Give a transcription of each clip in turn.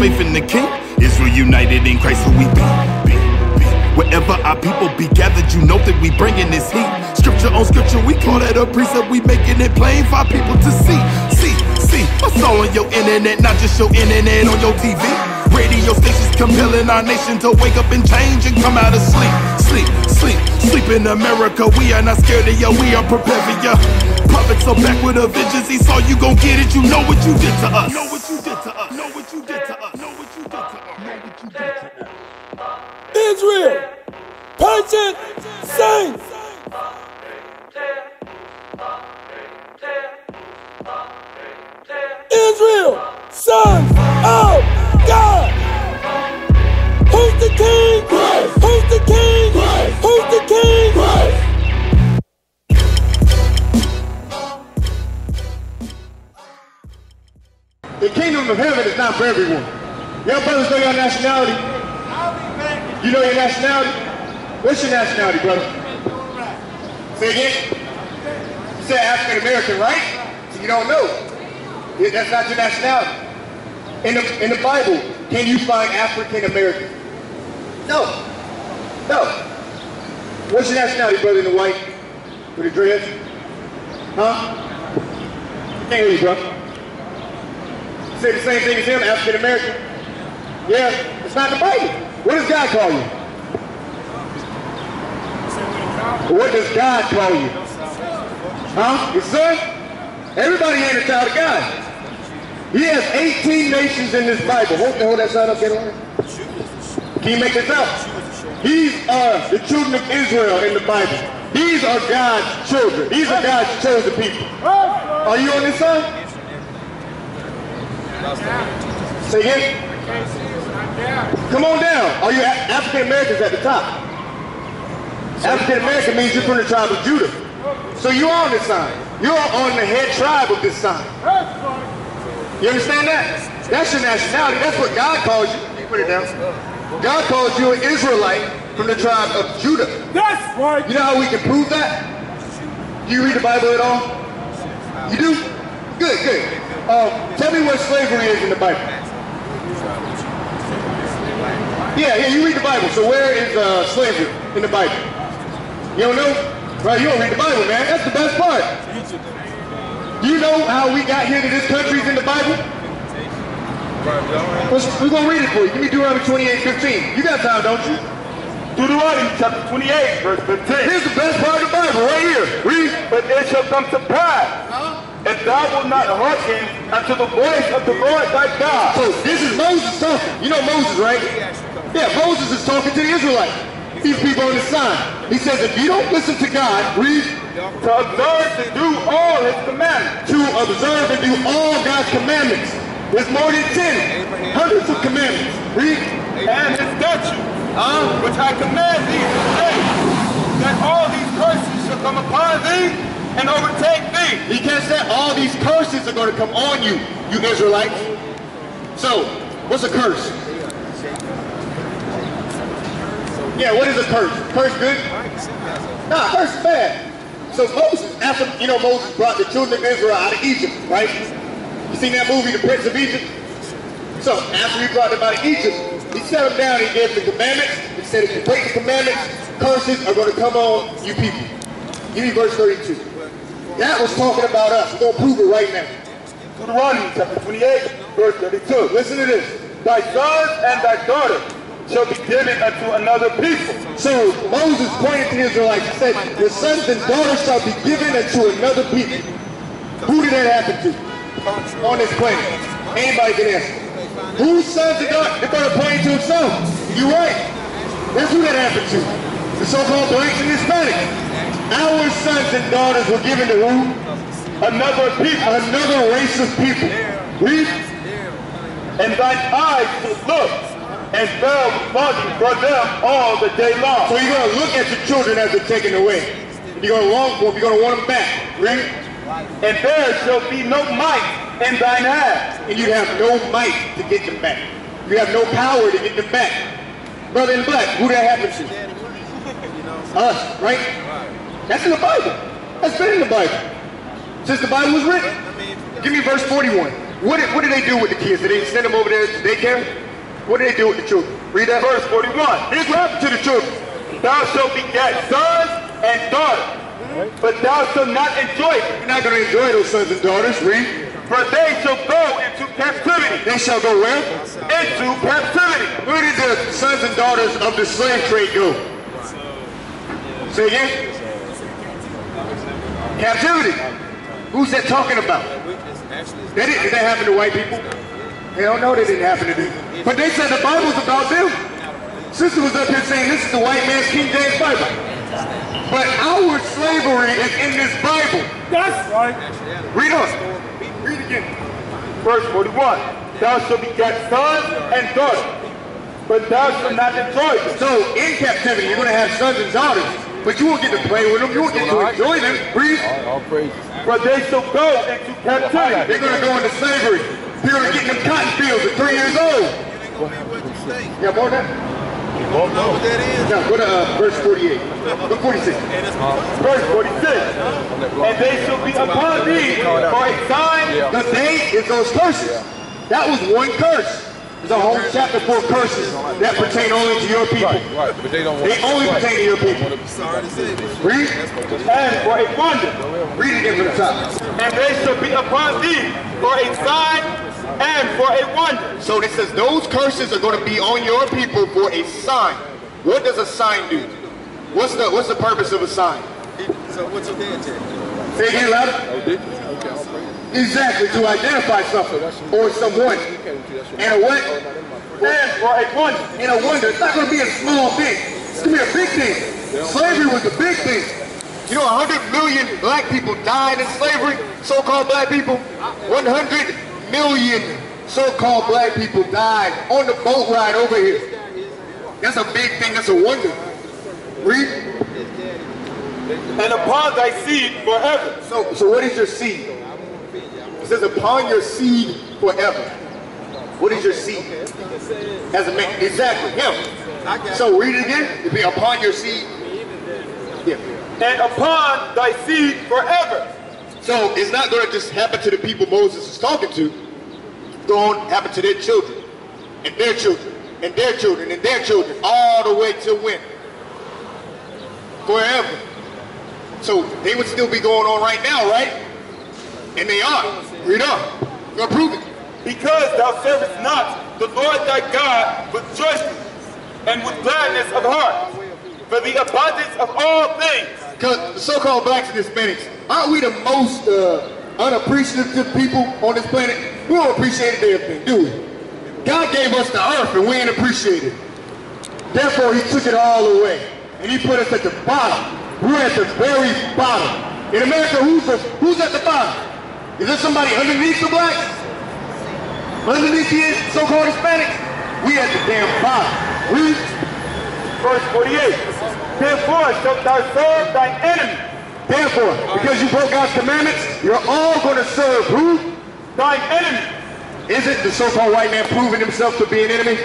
faith in the King. Israel united in Christ, who we be. Wherever our people be gathered, you know that we bringing this heat. Scripture on scripture, we call that a precept. We making it plain for our people to see. What's all on your internet, not just your internet on your TV. Radio stations compelling our nation to wake up and change and come out of sleep. Sleep in America. We are not scared of ya, we are prepared for ya. Prophets are back with a vengeance. He saw you gon' get it. You know what you did to us. Know what you did to us. Know what you did to us. Know what you did to us. Know what you did to us. Israel, purchase, sing. Israel, sons of God. Who's the king? Christ. Who's the king? Christ. Who's the king? Christ. The kingdom of heaven is not for everyone. Your brothers know your nationality. You know your nationality? What's your nationality, brother? Say again? You said African American, right? So you don't know. That's not your nationality. In the Bible, can you find African American? No. What's your nationality, brother, in the white? With the dreads? Huh? Can't hear you, bro. You say the same thing as him, African American? Yeah, it's not the Bible. What does God call you? What does God call you? Huh? His son? Everybody ain't a child of God. He has 18 nations in this Bible. Hold that sign up, get on. Can you make this out? These are the children of Israel in the Bible. These are God's children. These are God's chosen people. Are you on this side? Say again? Come on down. Are you African Americans at the top? African American means you're from the tribe of Judah. So you're on this sign. You're on the head tribe of this sign. You understand that? That's your nationality. That's what God calls you. You put it down. God calls you an Israelite from the tribe of Judah. That's right. You know how we can prove that? Do you read the Bible at all? You do? Good. Tell me what slavery is in the Bible. Yeah, you read the Bible. So where is slavery in the Bible? You don't know? Right, you don't read the Bible, man. That's the best part. Do you know how we got here to this country is in the Bible? We're going to read it for you. Give me Deuteronomy 28:15. You got time, don't you? Deuteronomy chapter 28, verse 15. Here's the best part of the Bible, right here. Read. But it shall come to pass, if thou wilt not hearken unto the voice of the Lord thy God. So this is Moses talking. You know Moses, right? Yeah, Moses is talking to the Israelites. These people on the sign. He says, if you don't listen to God, read. To observe and do all his commandments. To observe and do all God's commandments. There's more than 10. Hundreds of commandments. Read. And his statutes, which I command thee today, that all these curses shall come upon thee and overtake thee. You catch that? All these curses are going to come on you, you Israelites. So, what's a curse? Yeah, what is a curse? Curse good? Nah, curse is bad. So Moses, after, Moses brought the children of Israel out of Egypt, right? You seen that movie, The Prince of Egypt? So, after he brought them out of Egypt, he set them down, he gave them the commandments. He said, if you break the commandments, curses are going to come on you people. Give me verse 32. That was talking about us. We're going to prove it right now. Deuteronomy chapter 28, verse 32. Listen to this. Thy sons and thy daughters shall be given unto another people. So Moses pointed to the Israelites and said, your sons and daughters shall be given unto another people. Who did that happen to on this planet? Anybody can answer. Whose sons and daughters? They're going to point to himself. You're right. That's who that happened to. The so-called blanks and Hispanics. Our sons and daughters were given to who? Another people. Another race of people. Read. And thine eyes will look, and thou longing for them all the day long. So you're going to look at your children as they're taken away. You're going to long for them. You're going to want them back. Read. And there shall be no might in thine hand. And you have no might to get them back. You have no power to get them back. Brother in black, who that happened to? Us, right? That's in the Bible. That's been in the Bible. Since the Bible was written. Give me verse 41. What did they do with the kids? Did they send them over there to daycare? What did they do with the children? Read that. Verse 41. Here's what happened to the children. Thou shalt beget sons and daughters, but thou shalt not enjoy them. You're not going to enjoy those sons and daughters. Read. For they shall go into captivity. They shall go where? Into captivity. Where did the sons and daughters of the slave trade go? Say again? Captivity. Who's that talking about? Did that happen to white people? Hell no, that didn't happen to them. But they said the Bible's about them. Sister was up here saying this is the white man's King James Bible. But our slavery is in this Bible. That's right. Read on. Read again. Verse 41. Thou shalt beget sons and daughters, but thou shalt not enjoy them. So in captivity, you're going to have sons and daughters, but you won't get to play with them. You won't get to enjoy them. Read. For they shall go into captivity. They're going to go into slavery. People are getting them cotton fields at 3 years old. Yeah, more than that? No, go to verse 48. Look 46. Verse 46. And they shall be upon thee for a sign. The they is those curses. That was one curse. There's a whole chapter full of curses that pertain only to your people. Right, but they only pertain to your people. Read. And for a wonder. Read it again from the top. And they shall be upon thee for a sign and for a wonder. So it says those curses are going to be on your people for a sign. What does a sign do? What's the purpose of a sign? So what's your dad tell? Say again, louder. Exactly, to identify something or someone. And a what? And for a wonder. And a wonder. It's not going to be a small thing. It's going to be a big thing. Slavery was a big thing. You know, 100 million black people died in slavery, so-called black people. 100 million so-called black people died on the boat ride over here. That's a big thing. That's a wonder. Read. And upon thy seed forever. So what is your seed? It says upon your seed forever. What is your seed? As a man. Exactly. Him. So read it again. It'll be upon your seed. Yeah. And upon thy seed forever. So it's not going to just happen to the people Moses is talking to. It's going to happen to their children. And their children. And their children. And their children. All the way to when? Forever. So they would still be going on right now, right? And they are. Read on. Go prove it. Because thou servest not the Lord thy God with joyfulness and with gladness of heart, for the abundance of all things. Because the so-called blacks and Hispanics, aren't we the most unappreciative people on this planet? We don't appreciate everything, do we? God gave us the earth and we ain't appreciate it. Therefore, he took it all away. And he put us at the bottom. We're at the very bottom. In America, who's at the bottom? Is there somebody underneath the blacks? Underneath the so-called Hispanics? We at the damn bottom. Read. Verse 48. Therefore shalt thou serve thine enemy. Therefore, because you broke God's commandments, you're all going to serve who? Thine enemy. Is it the so-called white man proving himself to be an enemy?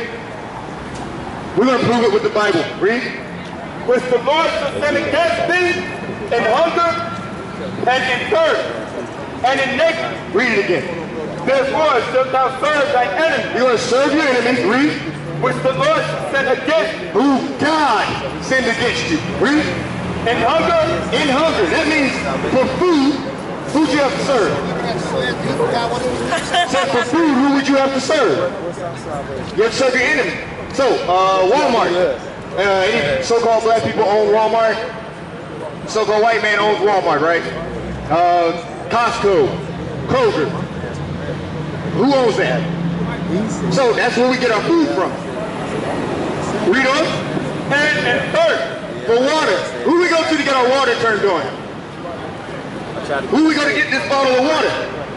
We're going to prove it with the Bible. Read. Which the Lord shall send against thee in hunger and in thirst and in nakedness. Read it again. Therefore shalt thou serve thine enemy. You're going to serve your enemies. Read. Which the Lord shall send against thee. Who God send against you. Read. In hunger. In hunger. That means for food, who'd you have to serve? So for food, who would you have to serve? You have to serve your enemy. So, Walmart. Any so-called black people own Walmart? So-called white man owns Walmart, right? Costco, Kroger. Who owns that? So that's where we get our food from. Read on. And thirst. For water. Who we go to get our water turned on? Who we going to get this bottle of water?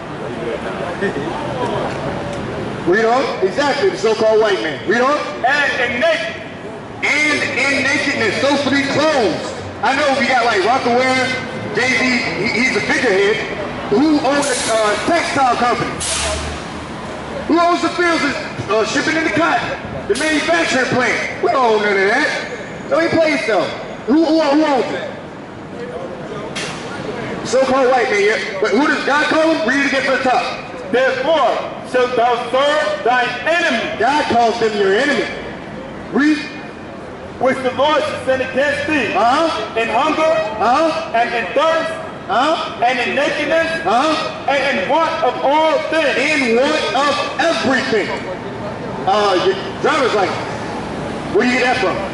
Read on. Exactly, the so-called white man. Read on. And in nakedness. And in nakedness. Those for these clothes. I know we got like Rockaware, Jay-Z, he's a figurehead. Who owns the textile company? Who owns the fields shipping in the cotton? The manufacturing plant. We don't own none of that. So he plays stuff. Who owns it? So-called white man, yeah. But who does God call him? Read it again from the top. Therefore shalt thou serve thine enemy. God calls them your enemy. Read. Which the Lord shall send against thee. In hunger, and in thirst, and in nakedness, and in want of all things. In want of everything. Your driver's license. Where do you get that from?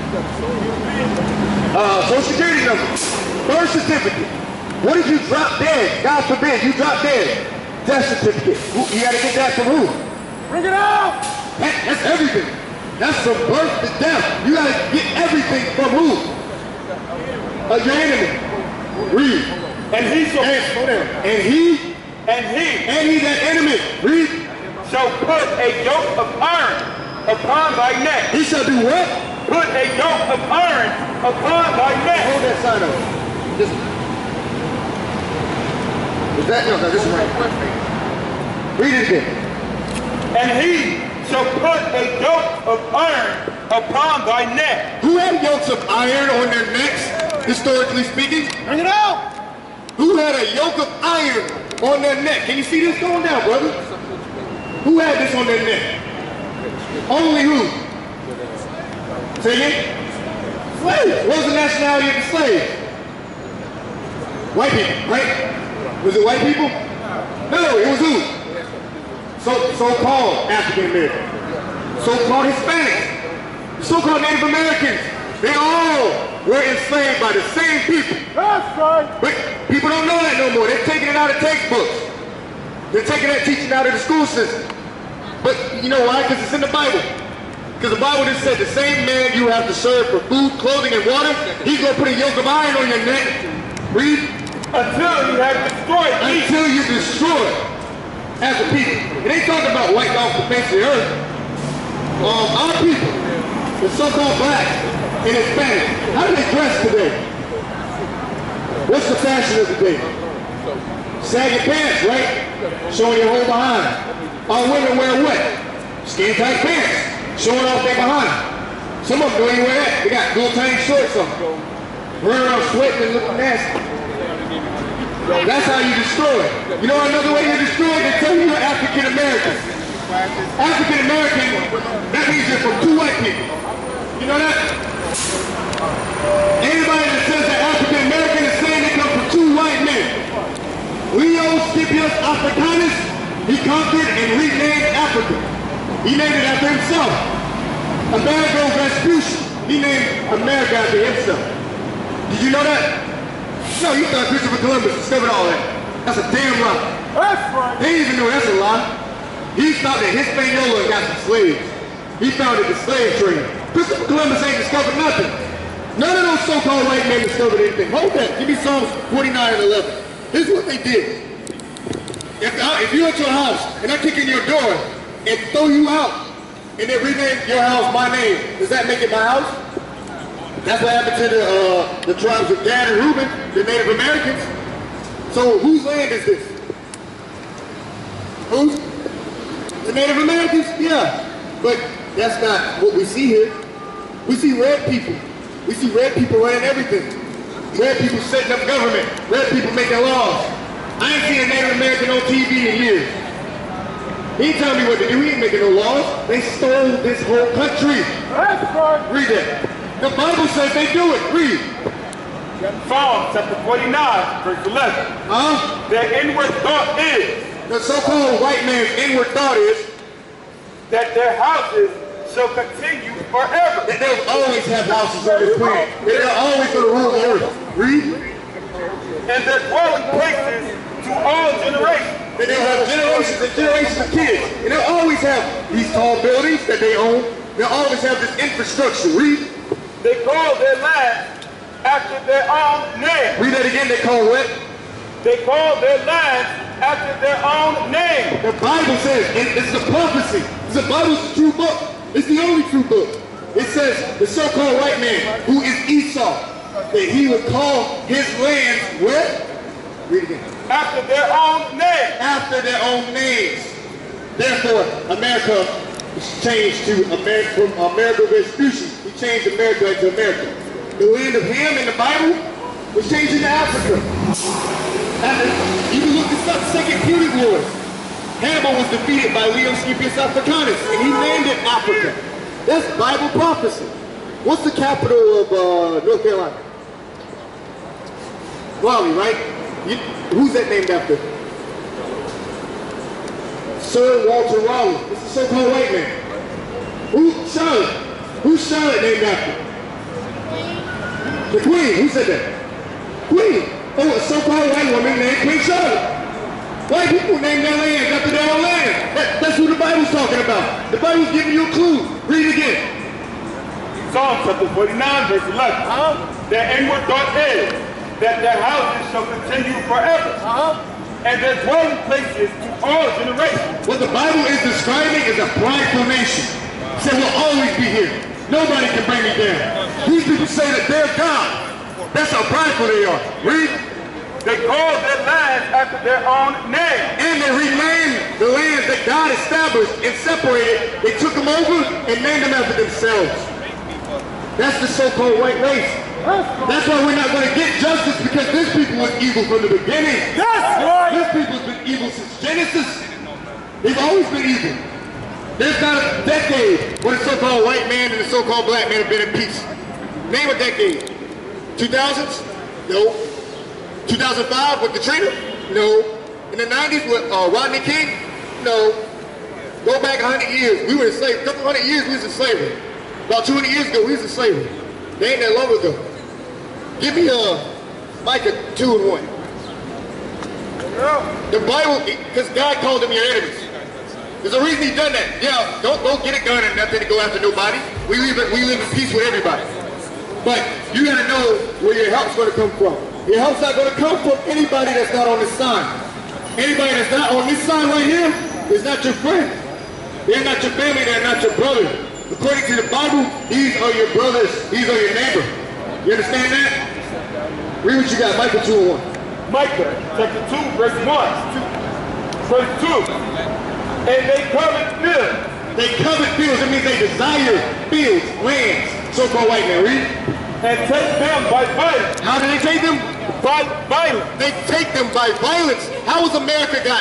Social security number. Birth certificate. What if you drop dead? God forbid, you drop dead. Death certificate. You gotta get that from who? Bring it out! That's everything. That's from birth to death. You gotta get everything from who? Your enemy. Read. And he shall and he that enemy. Read. Shall put a yoke of iron upon thy neck. He shall do what? Put a yoke of iron upon thy neck. Hold that sign up. This one. Is that? No, this is right. Read it again. And he shall put a yoke of iron upon thy neck. Who had yokes of iron on their necks, historically speaking? Bring it out! Who had a yoke of iron on their neck? Can you see this going down, brother? Who had this on their neck? Only who? Say again? Slaves. What was the nationality of the slaves? White people, right? Was it white people? No, it was who? So-called African Americans. So-called Hispanics. So-called Native Americans. They all were enslaved by the same people. That's right. But people don't know that no more. They're taking it out of textbooks. They're taking that teaching out of the school system. But you know why? Because it's in the Bible. Because the Bible just said the same man you have to serve for food, clothing, and water, he's going to put a yoke of iron on your neck. Read. Until you have destroyed me. Until you destroy as a people. It ain't talking about wiped off the face of the earth. Our people, the so-called blacks and Hispanics, how do they dress today? What's the fashion of the day? Saggy pants, right? Showing your whole behind. Our women wear what? Skin tight pants, showing off their behind. Some of them don't even wear that. They got little tiny shorts on. Running around sweating and looking nasty. That's how you destroy it. You know another way you destroy it? They tell you you're African American. African American, that means you're from two white people. You know that? Anybody that says they're African American is saying they come from two white men. Leo Scipius Africanus, he conquered and renamed Africa. He named it after himself. Amerigo Vespucci, he named America after himself. Did you know that? No, you thought Christopher Columbus discovered all that. That's a damn lie. That's right. They didn't even know that's a lie. He thought that Hispaniola got some slaves. He founded the slave trade. Christopher Columbus ain't discovered nothing. None of those so-called white men discovered anything. Hold that. Give me Psalms 49 and 11. Here's what they did. If you went to a house and I kick in your door and throw you out and they rename your house my name, does that make it my house? That's what happened to the tribes of Gad and Reuben, the Native Americans. So whose land is this? Whose? The Native Americans? Yeah. But that's not what we see here. We see red people. We see red people running everything. Red people setting up government. Red people making laws. I ain't seen a Native American on TV in years. He ain't telling me what to do. He ain't making no laws. They stole this whole country. That's right. Read that. The Bible says they do it. Read. Psalm chapter 49, verse 11. Their inward thought is. The so-called white man's inward thought is that their houses shall continue forever. that they'll always have houses on this planet. They're always going to rule the earth. Read. And their dwelling places to all generations. That they'll have generations and generations of kids. And they'll always have these tall buildings that they own. They'll always have this infrastructure. Read. They call their land after their own name. Read that again. They call what? They call their land after their own name. The Bible says, and it's a prophecy. The Bible's a true book. It's the only true book. It says the so-called white man, who is Esau, that he would call his land what? Read again. After their own name. After their own names. Therefore, America was changed to America, from Amerigo Vespucci. He changed America into America. The land of Ham in the Bible was changed into Africa. And you can look this up, Second Punic Wars. Hannibal was defeated by Leo Scipius Africanus, and he named it Africa. That's Bible prophecy. What's the capital of North Carolina? Raleigh, right? Who's that named after? Sir Walter Raleigh. It's a so-called white man. Charlotte? Who's Charlotte named after? The Queen. Who said that? Queen. Oh, a so-called white woman named Queen Charlotte. White people name their land after their own land. That's who the Bible's talking about. The Bible's giving you a clue. Read it again. Psalm chapter 49, verse 11. Their inward thought is that their houses shall continue forever, and their dwelling places to all generations. What the Bible is describing is a prideful nation. It said we'll always be here. Nobody can bring me down. These people say that they're God. That's how prideful they are. Read. They call their lands after their own name. And they renamed the lands that God established and separated. They took them over and named them after themselves. That's the so-called white race. That's why we're not going to get justice, because this people was evil from the beginning. That's right. This people's been evil since Genesis. They've always been evil. There's not a decade when the so-called white man and the so-called black man have been in peace. Name a decade. 2000s? No. 2005 with Katrina? No. In the 90s with Rodney King? No. Go back 100 years. We were in slavery. A couple hundred years we was in slavery. About 200 years ago we was in slavery. They ain't that long ago. Give me Micah 2 and 1. The Bible, because God called them your enemies. There's a reason he done that. Yeah, don't go get a gun and nothing to go after nobody. We live in peace with everybody. But you gotta know where your help's gonna come from. Your help's not gonna come from anybody that's not on this sign. Anybody that's not on this sign right here is not your friend. They're not your family, they're not your brother. According to the Bible, these are your brothers, these are your neighbor. You understand that? Read what you got, Micah 2 and 1. Micah chapter 2, verse 1. Verse 2. And they covet fields. They covet fields, it means they desire fields, lands. So-called white man, read. And take them by violence. How do they take them? By violence. They take them by violence. How was America got?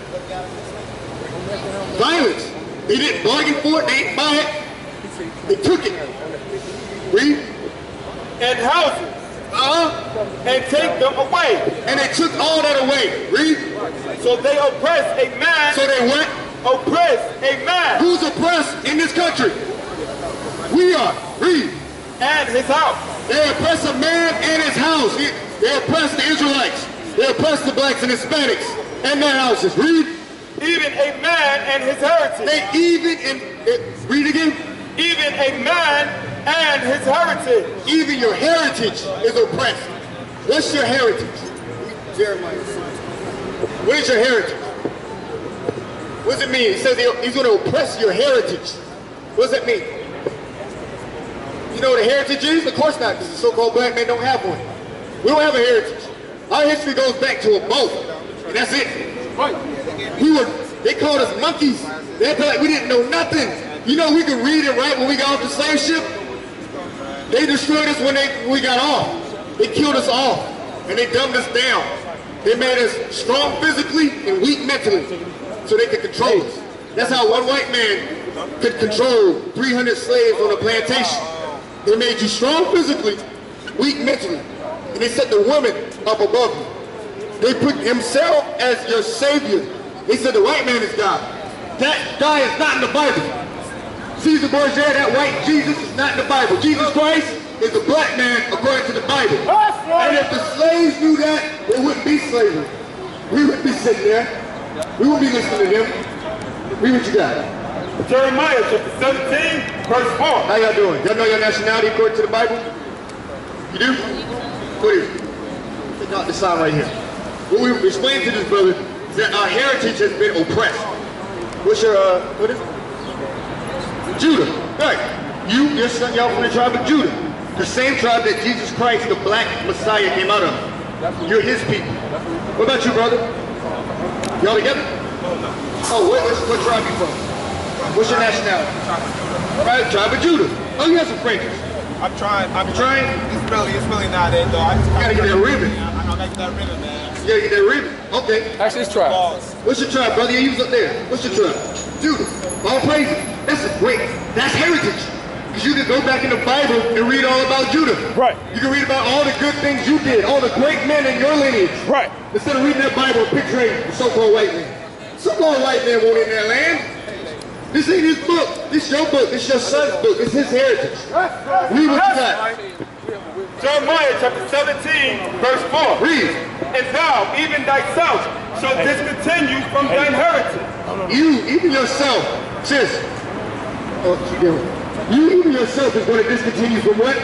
Violence. They didn't bargain for it, they didn't buy it. They took it. Read. And houses. And take them away. And they took all that away. Read. So they oppress a man. So they what? Oppress a man. Who's oppressed in this country? We are. Read. And his house. They oppress a man and his house. They oppress the Israelites. They oppress the blacks and Hispanics and their houses. Read. Even a man and his heritage. Read again. Even a man and his heritage. Even your heritage is oppressed. What's your heritage? Jeremiah. What is your heritage? What does it mean? He says he's going to oppress your heritage. What does that mean? You know what a heritage is? Of course not, because the so-called black men don't have one. We don't have a heritage. Our history goes back to a boat, and that's it. Right. They called us monkeys. They acted like we didn't know nothing. You know, we could read and write when we got off the slave ship. They destroyed us when we got off. They killed us off, and they dumbed us down. They made us strong physically and weak mentally, so they could control us. That's how one white man could control 300 slaves on a plantation. They made you strong physically, weak mentally, and they set the woman up above you. They put himself as your savior. They said the white man is God. That guy is not in the Bible. Caesar Borgia, that white Jesus is not in the Bible. Jesus Christ is a black man according to the Bible. And if the slaves knew that, there wouldn't be slavery. We wouldn't be sitting there. We wouldn't be listening to them. Read what you got. Jeremiah chapter 17, verse 4. How y'all doing? Y'all know your nationality according to the Bible? You do? What is it? Check out this sign right here. What we explained to this brother is that our heritage has been oppressed. What's your, what is it? Judah. Right. Your son, y'all from the tribe of Judah. The same tribe that Jesus Christ, the black Messiah, came out of. You're his people. What about you, brother? Y'all together? Oh, what tribe you from? What's your nationality? Right, tribe of Judah. Oh, you have some friends. I'm trying. You trying? It's really not it though. I gotta get that ribbon. I gotta get that ribbon, man. You gotta get that ribbon. Okay. Actually, it's tribe. What's your tribe, brother? You was up there. What's your tribe? Judah. All praises. That's great. That's heritage. Because you can go back in the Bible and read all about Judah. Right. You can read about all the good things you did, all the great men in your lineage. Right. Instead of reading that Bible and picturing the so-called white man. So-called white man won't in that land. This ain't his book. This your book. This your son's book. It's his heritage. Read what you got. Jeremiah chapter 17, verse 4. Read. And thou, even thyself, shall discontinue from thine heritage. You, even yourself, sis. Oh, she doing. You, even yourself, is going to discontinue from what?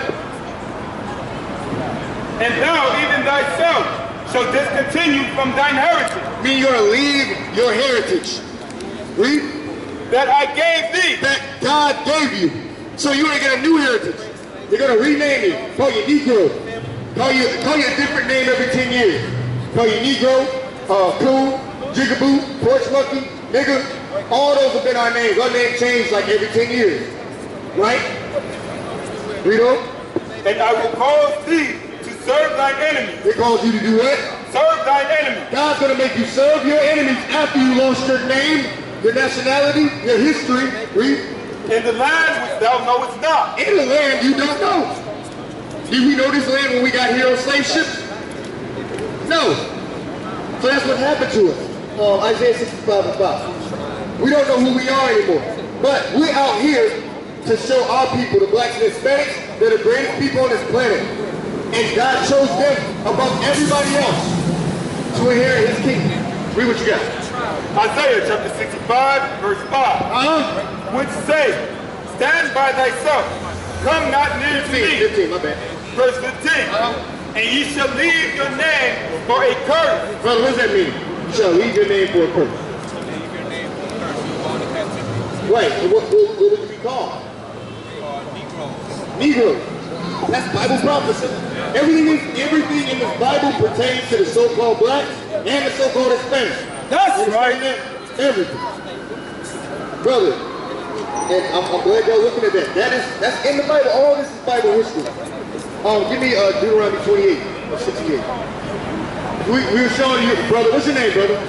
And thou, even thyself, shall discontinue from thine heritage. Mean you're going to leave your heritage. Read. That I gave thee. That God gave you. So you're going to get a new heritage. They're going to rename you. Call you Negro. Call you a different name every 10 years. Call you Negro, Cool, Jigaboo, Porch Monkey, Nigga. All those have been our names. Our name changed like every 10 years. Right? Read on. And I will cause thee to serve thine enemies. It calls you to do what? Serve thine enemies. God's going to make you serve your enemies after you lost your name, your nationality, your history. Read. In the land which thou knowest not. In the land you don't know. Did we know this land when we got here on slave ships? No. So that's what happened to us. Isaiah 65:5. We don't know who we are anymore. But we're out here to show our people, the blacks and Hispanics, they're the greatest people on this planet. And God chose them above everybody else to inherit his kingdom. Read what you got. Isaiah chapter 65, verse 5. Which say, stand by thyself, come not near to me. 15, my bad. Verse 15. And ye shall leave your name for a curse. Brother, what does that mean? You shall leave your name for a curse. Right, so what would you be called? Negro. That's Bible prophecy. Everything in this Bible pertains to the so-called blacks and the so-called Hispanics. That's right. Everything. Brother, and I'm glad y'all looking at that. That's in the Bible. All this is Bible history. Give me Deuteronomy 28 or 68. We were showing you, brother. What's your name, brother?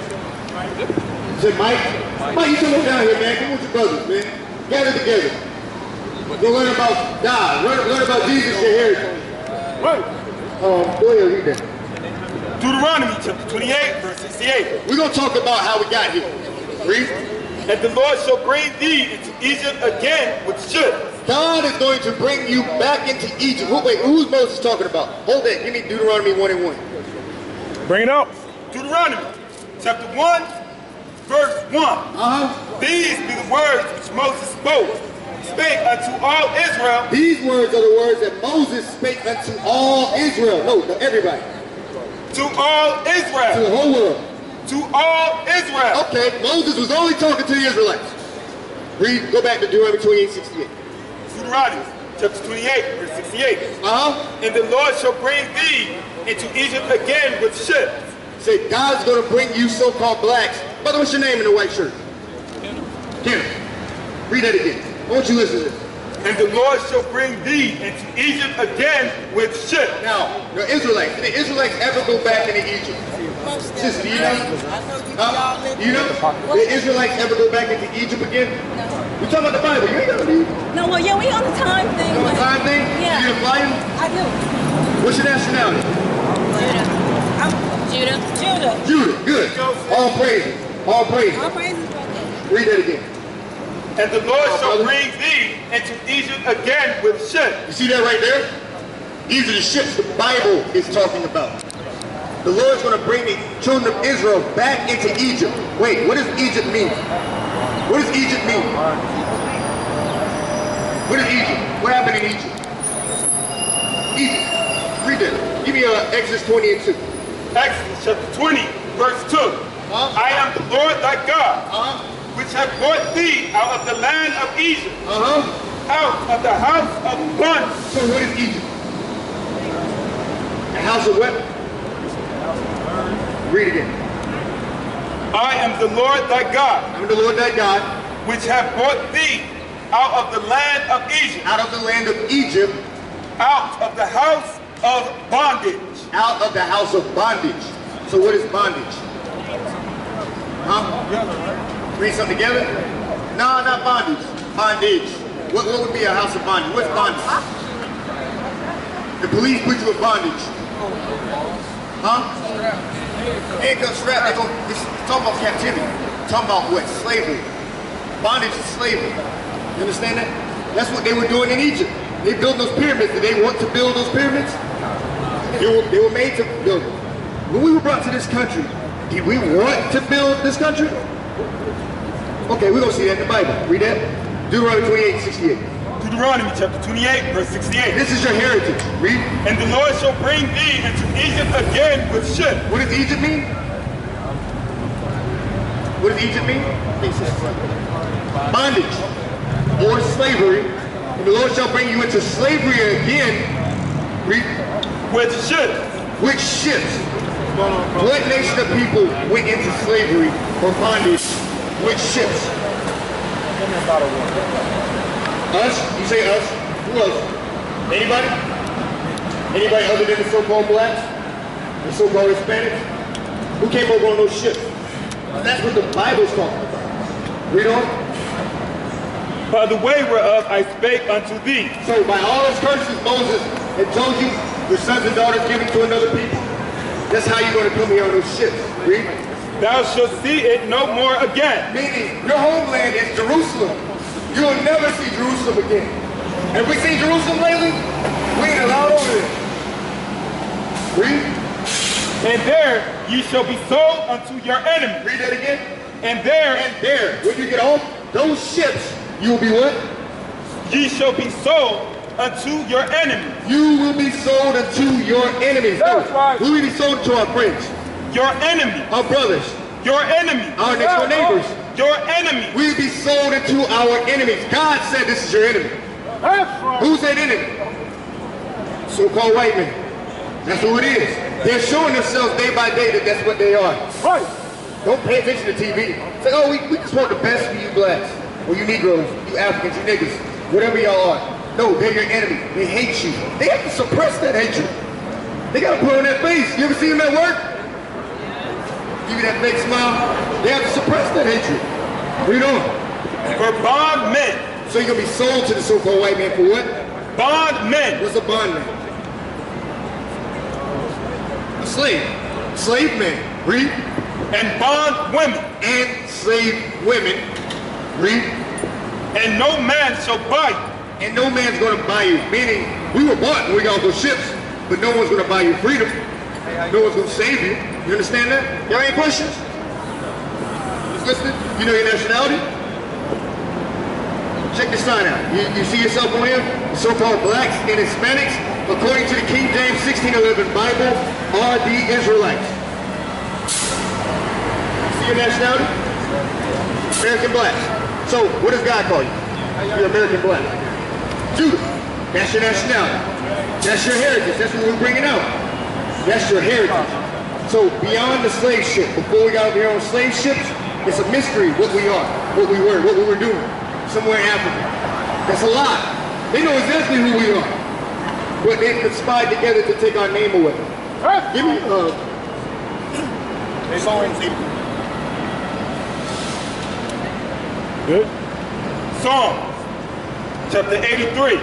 Is it Mike? Mike, you come on down here, man. Come with your brothers, man. Gather together. Go learn about God. Learn about Jesus, your heritage. Right. Go ahead, read that. Deuteronomy chapter 28, verse 68. We're going to talk about how we got here. Read. And the Lord shall bring thee into Egypt again with ships. God is going to bring you back into Egypt. Wait, who's Moses talking about? Hold that. Give me Deuteronomy 1:1. Bring it out. Deuteronomy chapter 1, verse 1. These be the words which Moses spake unto all Israel. These words are the words that Moses spake unto all Israel. No, to everybody. To all To Israel. the whole world. To all Israel. Okay, Moses was only talking to the Israelites. Read, go back to Deuteronomy 28:68. Deuteronomy chapter 28, verse 68. And the Lord shall bring thee into Egypt again with ships. Say, God's going to bring you so-called blacks. Brother, what's your name in the white shirt? Kenneth. Read that again. I want you to listen to this. And the Lord shall bring thee into Egypt again with ships. Now, the Israelites, did the Israelites ever go back into Egypt? Sister, do you know? Do you know? Did the Israelites ever go back into Egypt again? We're talking about the Bible. You ain't know, do you? No, well, yeah, we on the time thing. You know the time thing? Yeah. You gonna fly him? I do. What's your nationality? Judah. I'm Judah. Judah. Judah. Good. All praises. All praises. All praises, brother. Read that again. And the Lord shall bring thee into Egypt again with ships. You see that right there? These are the ships the Bible is talking about. The Lord's going to bring the children of Israel back into Egypt. Wait, what does Egypt mean? What does Egypt mean? What is Egypt? What happened in Egypt? Egypt. Read that. Give me Exodus 20 and 2. Exodus chapter 20, verse 2. I am the Lord thy God, which have brought thee out of the land of Egypt, out of the house of bondage. So what is Egypt? A house of what? Read again. I am the Lord thy God, I'm the Lord thy God, which have brought thee out of the land of Egypt, out of the land of Egypt, out of the house of bondage. out of the house of bondage. So what is bondage? Huh? Read something together? No, not bondage. Bondage. What would be a house of bondage? What's bondage? The police put you in bondage. Huh? Handcuffs, strap. It's talking about captivity. Talking about what? Slavery. Bondage is slavery. You understand that? That's what they were doing in Egypt. They built those pyramids. Did they want to build those pyramids? They were made to build them. When we were brought to this country, did we want to build this country? Okay, we're going to see that in the Bible. Read that. Deuteronomy 28:68. Deuteronomy chapter 28, verse 68. This is your heritage. Read. And the Lord shall bring thee into Egypt again with ships. What does Egypt mean? What does Egypt mean? Bondage or slavery. And the Lord shall bring you into slavery again. Read. With ships. Which ships? What nation of people went into slavery or bondage? Which ships? Us? You say us? Who else? Anybody? Anybody other than the so-called blacks? The so-called Hispanics? Who came over on those ships? That's what the Bible's talking about. Read on. By the way whereof I spake unto thee. So by all his curses, Moses had told you, your sons and daughters giving to another people. That's how you're going to come here on those ships. Read. Thou shalt see it no more again. Meaning, your homeland is Jerusalem. You'll never see Jerusalem again. Have we seen Jerusalem lately? We ain't allowed over there. Read. And there ye shall be sold unto your enemy. Read that again. And there, when you get off those ships, you will be what? Ye shall be sold unto your enemy. You will be sold unto your enemies. That's right. We will be sold to our friends. Your enemy. Our brothers. Your enemy. Our next door neighbors. Your enemy. We will be sold into our enemies. God said this is your enemy. That's right. Who's that enemy? So-called white men. That's who it is. They're showing themselves day by day that that's what they are. Right. Don't pay attention to TV. Say, oh, we just want the best for you blacks. Or you Negroes, you Africans, you niggas, whatever y'all are. No, they're your enemy. They hate you. They have to suppress that hatred. They gotta put on that face. You ever see them at work? Give you that fake smile. They have to suppress that hatred. Read on. For bond men. So you're gonna be sold to the so-called white man for what? Bond men. What's a bond man? A slave. Slave man. Read. And bond women. And slave women. Read. And no man shall buy you. And no man's going to buy you. Meaning, we were bought when we got off those ships, but no one's going to buy you freedom. No one's going to save you. You understand that? Y'all any questions? Just listening? You know your nationality? Check this sign out. You see yourself on here? The so-called blacks and Hispanics, according to the King James 1611 Bible, are the Israelites. See your nationality? American blacks. So, what does God call you? You're American black. Judah. That's your nationality. That's your heritage. That's what we're bringing out. That's your heritage. So, beyond the slave ship, before we got over here on slave ships, it's a mystery what we are, what we were, what we were doing somewhere in Africa. That's a lie. They know exactly who we are. But they conspired together to take our name away. Give me, Good. Psalm chapter 83.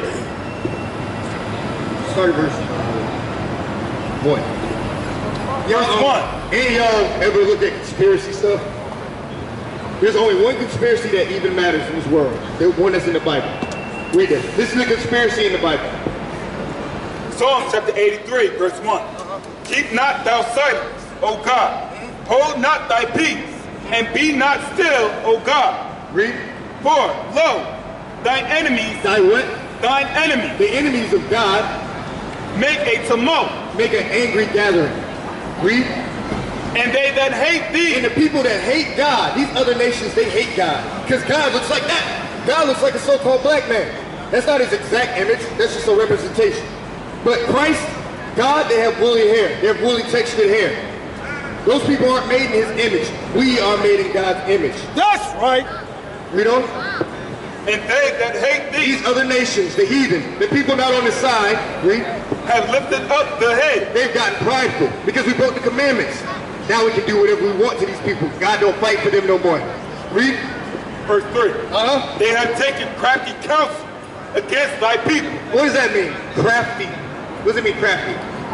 Start verse 1. Verse 1. Any of y'all ever look at conspiracy stuff? There's only one conspiracy that even matters in this world. The one that's in the Bible. Read it. This is a conspiracy in the Bible. Psalm chapter 83, verse 1. Keep not thou silence, O God. Hold not thy peace, and be not still, O God. Read. For, lo, thine enemies, Thy what? thine enemies, The enemies of God make a tumult, make an angry gathering. Read. and they that hate thee, And the people that hate God, these other nations, they hate God. Because God looks like that. God looks like a so-called black man. That's not his exact image. That's just a representation. But Christ, God, they have woolly hair. They have woolly textured hair. Those people aren't made in his image. We are made in God's image. That's right. Read on. and they that hate thee, These other nations, the heathen, the people not on the side, read, have lifted up the head. they've gotten prideful because we broke the commandments. Now we can do whatever we want to these people. God don't fight for them no more. Read. Verse 3. They have taken crafty counsel against thy people. What does that mean? Crafty. What does it mean, crafty?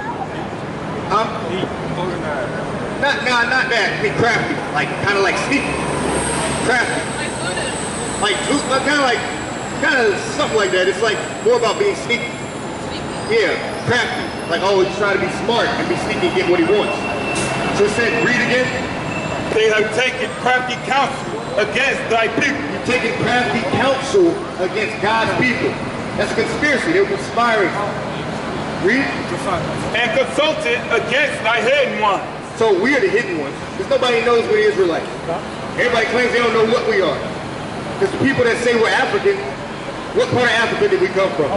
Not that. I mean crafty. Like, kind of like sneaky. Crafty. Like, kind of something like that. It's like more about being sneaky. Yeah, crafty. Like, oh, he's trying to be smart and be sneaky and get what he wants. So it said, read again. They have taken crafty counsel against thy people. You're taking crafty counsel against God's people. That's a conspiracy. They were conspiring. Read. And consulted against thy hidden ones. So we are the hidden ones. Because nobody knows we're the Israelites. Everybody claims they don't know what we are. Because the people that say we're African, what part of Africa did we come from?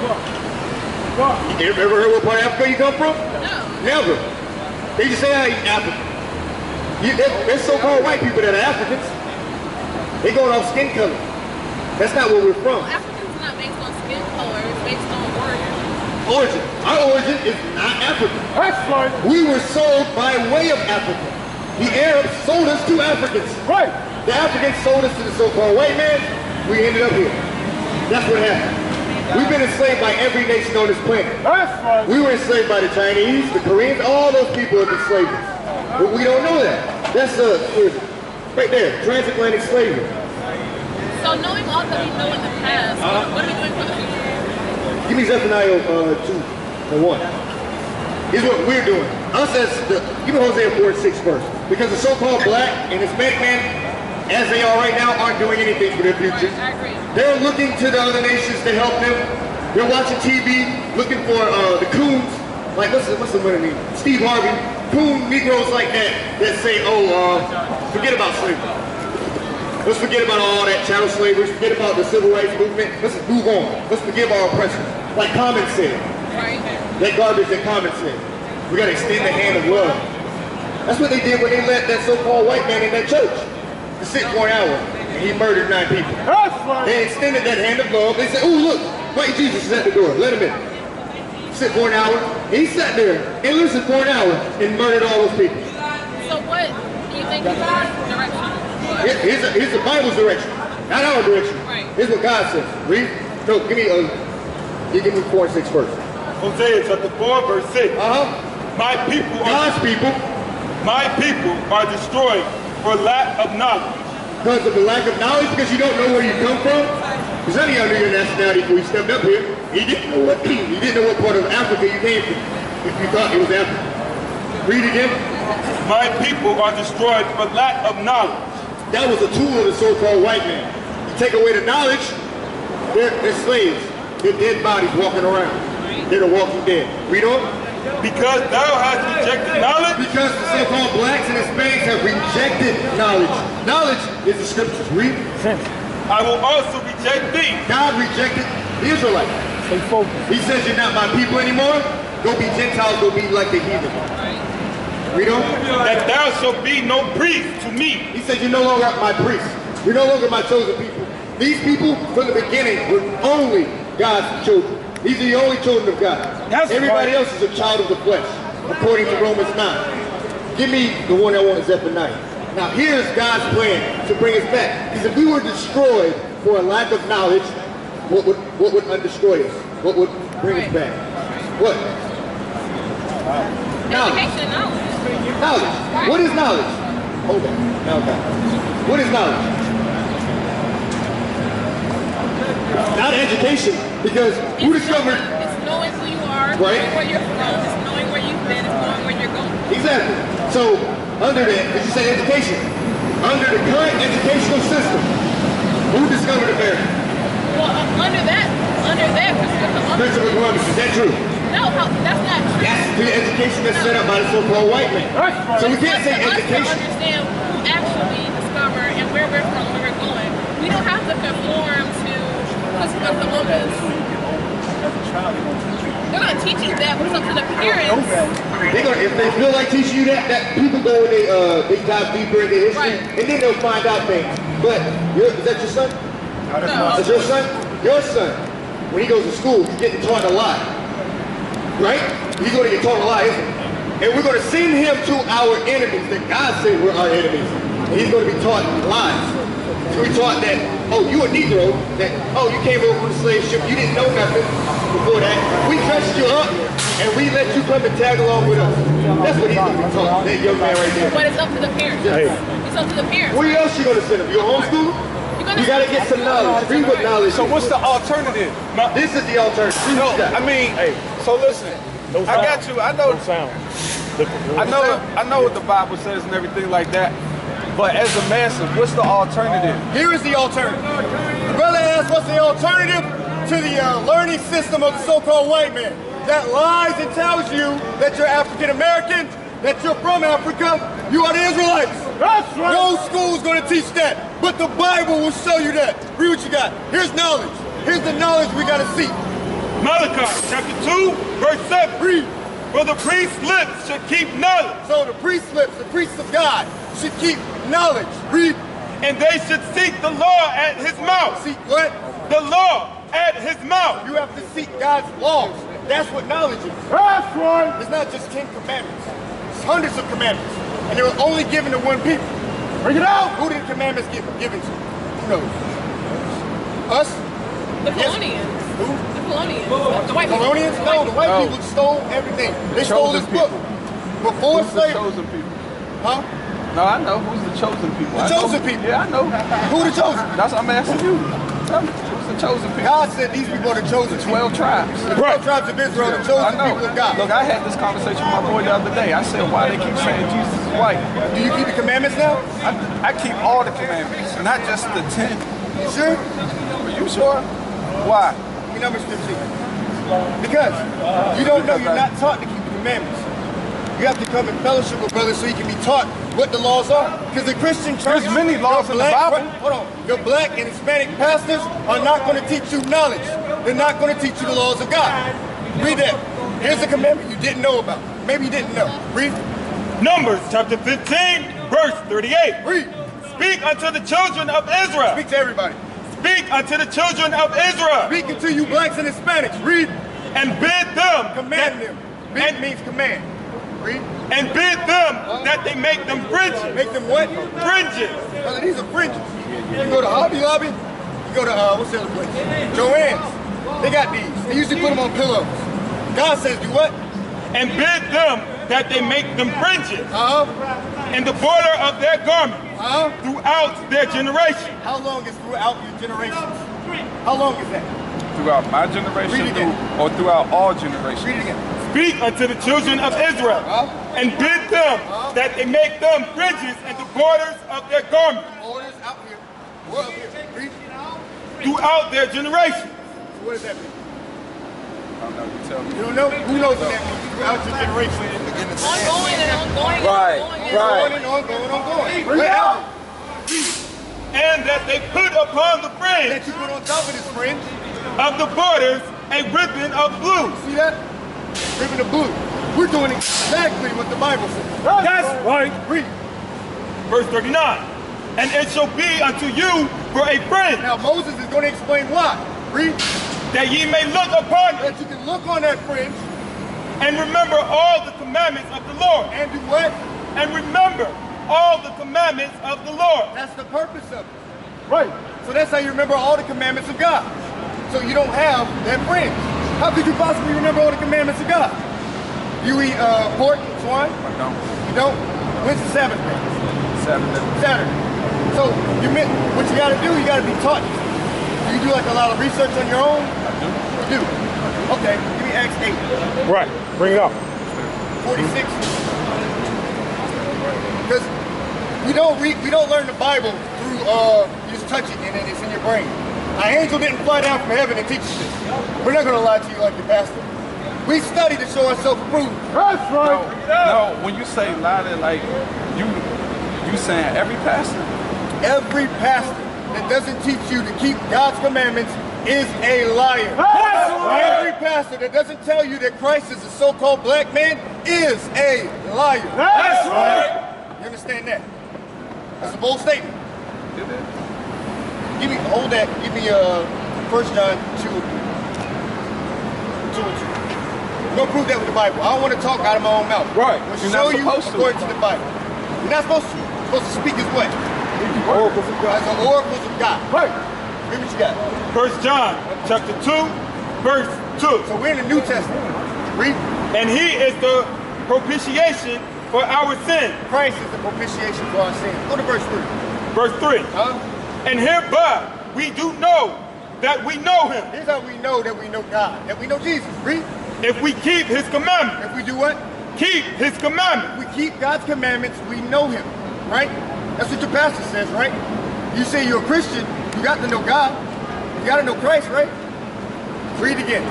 You ever heard what part of Africa you come from? No. Never. They just say, African. There's so-called white people that are Africans. They going off skin color. That's not where we're from. African's not based on skin color, it's based on origin. Origin. Our origin is not African. That's right. We were sold by way of Africa. The Arabs sold us to Africans. Right. The Africans sold us to the so-called white man. We ended up here. That's what happened. We've been enslaved by every nation on this planet. That's right. We were enslaved by the Chinese, the Koreans, all those people have enslaved us. But we don't know that. That's right there, transatlantic slavery. So knowing all that we know in the past, what are we doing for the future? Give me Zephaniah 2 and 1. Here's what we're doing. Give me Hosea 4:6 first. Because the so-called black and Hispanic man, as they are right now, aren't doing anything for their future. I agree. They're looking to the other nations to help them. They're watching TV, looking for the coons, like what's the name? Steve Harvey, coon Negroes like that say, forget about slavery. Let's forget about all that chattel slavery. Forget about the civil rights movement. Let's just move on. Let's forgive our oppressors. Like Common said. Right. That garbage that Common said. We gotta extend the hand of love. That's what they did when they let that so-called white man in that church to sit for an hour, and he murdered 9 people. That's right. They extended that hand of love. They said, oh look, white Jesus is at the door. Let him in. Sit for an hour. And he sat there and listened for an hour and murdered all those people. So what do you think is our direction? Here's the Bible's direction, not our direction. Right. Here's what God says. Read. No, give me 4 and 6 first. Hosea chapter 4, verse 6. My people are destroyed for lack of knowledge. Because of the lack of knowledge, because you don't know where you come from. Because none of y'all knew your nationality before you stepped up here. You didn't know what part of Africa you came from if you thought it was Africa. Read again. My people are destroyed for lack of knowledge. That was a tool of the so-called white man. You take away the knowledge, they're slaves. They're dead bodies walking around. They're the walking dead. Read on. Because thou hast rejected knowledge. Because the so-called blacks and Hispanics have rejected knowledge. Knowledge is the scriptures. Read. I will also reject thee. God rejected the Israelites. He says you're not my people anymore. Go be Gentiles, go be like the heathen. Read on. That thou shalt be no priest to me. He says you're no longer my priest. You're no longer my chosen people. These people from the beginning were only God's children. These are the only children of God. Everybody else is a child of the flesh, according to Romans 9. Give me the one I want in Zephaniah. Now here's God's plan to bring us back. He said we were destroyed for a lack of knowledge. What would undestroy us? What would bring us back? What? Education, knowledge. Knowledge. What is knowledge? Hold on. Now, God. What is knowledge? Not education, because who discovered? It's knowing who you are, Right. knowing where you're from, it's knowing where you've been, it's knowing where you're going. Exactly. So, under that, did you say education? Under the current educational system, who discovered America? Well, under that Christopher Columbus. Is that true? no, that's not true. That's the education that's set up by the so-called white man. So we can't say For us to education. understand who actually discovered and where we're from, where we're going, we don't have to conform to Christopher Columbus. They're going to teach you that with something appearance. If they feel like teaching you that people go and they dive deeper into history, Right. and then they'll find out things. But is that your son? No. Is your son? Your son, when he goes to school, he's getting taught a lot. Right? He's going to get taught a lot, isn't he? And we're going to send him to our enemies, that God said we're our enemies. And he's going to be taught lies. So we taught that, oh, you a Negro, that, oh, you came over from the slave ship, you didn't know nothing before that. We dressed you up, and we let you come and tag along with us. That's what he's going to be taught, that young man right there. But it's up to the parents. It's up to the parents. Where else you going to send him? You a homeschooler? You got to get some knowledge. Read what knowledge. So what's the alternative? This is the alternative. No, I mean, so listen. I got you. I know. I know what the Bible says and everything like that. But as a masses, what's the alternative? Here is the alternative. The brother asked, what's the alternative to the learning system of the so-called white man? That lies and tells you that you're African American, that you're from Africa, you are the Israelites. That's right. No school's going to teach that, but the Bible will show you that. Read what you got. Here's knowledge. Here's the knowledge we got to seek. Malachi chapter 2, verse 7. Read. For the priest's lips should keep knowledge. So the priest's lips, the priests of God, should keep knowledge. Read. And they should seek the law at his mouth. Seek what? The law at his mouth. You have to seek God's laws. That's what knowledge is. That's right. It's not just 10 commandments. It's hundreds of commandments. And they were only given to one people. Bring it out. Who did the commandments given to? Who knows? Us? The colonians. Who? The colonians. The white people. Colonians? No, the white people stole everything. They stole this book. Before slavery. The chosen people. Huh? No, I know. Who's the chosen people? The chosen people. Yeah, I know. Who the chosen? That's what I'm asking you. Tell me, who's the chosen people? God said these people are the chosen 12 tribes. The 12 tribes of Israel, the chosen people of God. Look, I had this conversation with my boy the other day. I said, why they keep saying Jesus is white? Do you keep the commandments now? I keep all the commandments, not just the 10. You sure? Are you sure? Why? Give me Numbers 15. Because you don't know, you're not taught to keep the commandments. You have to come in fellowship with brothers so you can be taught what the laws are. Because the Christian church, there's many laws in the Bible. Hold on. Your black and Hispanic pastors are not going to teach you knowledge. They're not going to teach you the laws of God. Read that. Here's a commandment you didn't know about. Maybe you didn't know. Read. Numbers chapter 15, verse 38. Read. Speak unto the children of Israel. Speak to everybody. Speak unto the children of Israel. Speaking to you blacks and Hispanics. Read. And bid them. Command them. Bid means command. Read. And bid them that they make them fringes. Make them what? Fringes. Brother, these are fringes. You go to Hobby Lobby, you go to, what's the other place? Joann's. They got these. They usually put them on pillows. God says do what? And bid them that they make them fringes. In the border of their garments. Throughout their generation. How long is throughout your generations? How long is that? Throughout my generation or throughout all generations? Read it again. Speak unto the children of Israel, and bid them that they make them fringes in the borders of their garments. Borders out here. We're up here. Read. Throughout their generation. So what does that mean? I don't know. You tell me. You don't know? Who knows what that means? Throughout your generation. Ongoing and ongoing. Right. Ongoing and ongoing. Bring it out. And that they put upon the fringe. That you put on top of this fringe. Of the borders a ribbon of blue. See that? Ribbon of blue. We're doing exactly what the Bible says. That's right. Read. Verse 39. And it shall be unto you for a friend. Now Moses is going to explain why. Read. That ye may look upon it. That you can look on that fringe. And remember all the commandments of the Lord. And do what? And remember all the commandments of the Lord. That's the purpose of it. Right. So that's how you remember all the commandments of God. So you don't have that fringe. How could you possibly remember all the commandments of God? You eat pork and swine? I don't. You don't? When's the Sabbath day? Saturday. So what you gotta do, you gotta be taught. Do you do like a lot of research on your own? I do. You do? Okay, give me Acts 8. Right, bring it up. 46. Because we don't learn the Bible through you just touch it and then it's in your brain. An angel didn't fly down from heaven and teach us this. We're not going to lie to you like the pastor. We study to show ourselves approved. That's right. No, when you say lie, like you saying every pastor? Every pastor that doesn't teach you to keep God's commandments is a liar. That's right. Every pastor that doesn't tell you that Christ is a so-called black man is a liar. That's right. You understand that? That's a bold statement. It is. Give me, hold that, give me 1 John 2 and 2. We're gonna prove that with the Bible. I don't want to talk out of my own mouth. Right. I'm You're gonna show not you supposed to. according to the Bible. You're not supposed to. You're supposed to speak as what? Oracles of God. As the oracles of God. Right. Read what you got. 1 John chapter 2, verse 2. So we're in the New Testament. Read. And he is the propitiation for our sin. Christ is the propitiation for our sins. Go to verse 3. Verse 3. Huh? And hereby we do know that we know him, Here's how we know that we know God. That we know Jesus. Read. if we keep his commandments. If we do what? Keep his commandments. We keep God's commandments, we know him. Right? That's what your pastor says, right? You say you're a Christian, you got to know God. You got to know Christ, right? Read again.